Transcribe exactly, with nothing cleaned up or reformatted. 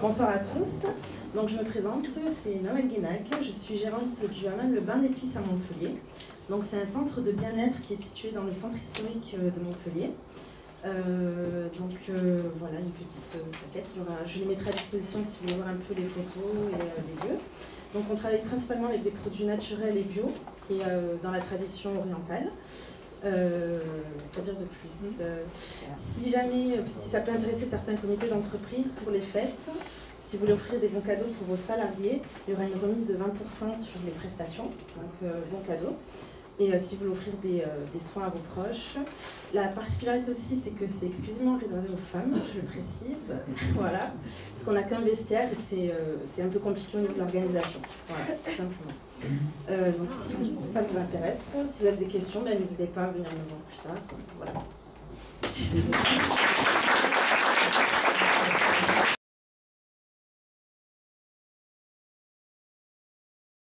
Bonsoir à tous. Donc je me présente, c'est Noël Guénac, je suis gérante du hammam Le Bain d'Épices à Montpellier. Donc c'est un centre de bien-être qui est situé dans le centre historique de Montpellier. Euh, donc euh, voilà une petite euh, plaquette, je les mettrai à disposition si vous voulez voir un peu les photos et euh, les lieux. Donc on travaille principalement avec des produits naturels et bio et euh, dans la tradition orientale. Euh, quoi dire de plus euh, si jamais, si ça peut intéresser certains comités d'entreprise pour les fêtes, si vous voulez offrir des bons cadeaux pour vos salariés, il y aura une remise de vingt pour cent sur les prestations, donc euh, bons cadeaux. Et euh, si vous voulez offrir des, euh, des soins à vos proches. La particularité aussi, c'est que c'est exclusivement réservé aux femmes, je le précise, voilà, parce qu'on n'a qu'un vestiaire et c'est euh, un peu compliqué au niveau de l'organisation, voilà, tout simplement. Euh, donc si ça vous intéresse, si vous avez des questions, ben, n'hésitez pas à venir me voir plus tard, voilà.